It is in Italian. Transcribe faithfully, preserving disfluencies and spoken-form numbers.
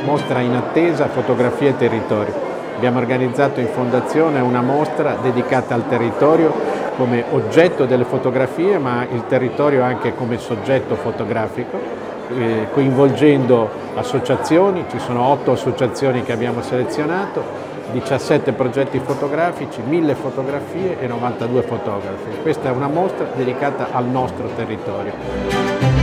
mostra in attesa Fotografia e Territorio. Abbiamo organizzato in Fondazione una mostra dedicata al territorio come oggetto delle fotografie, ma il territorio anche come soggetto fotografico, eh, coinvolgendo associazioni. Ci sono otto associazioni che abbiamo selezionato, diciassette progetti fotografici, mille fotografie e novantadue fotografi. Questa è una mostra dedicata al nostro territorio.